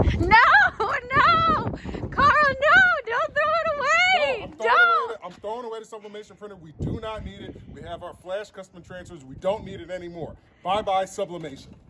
No! Carl, no! Don't throw it away! No, I'm throwing away the sublimation printer. We do not need it. We have our Flash custom transfers. We don't need it anymore. Bye-bye sublimation.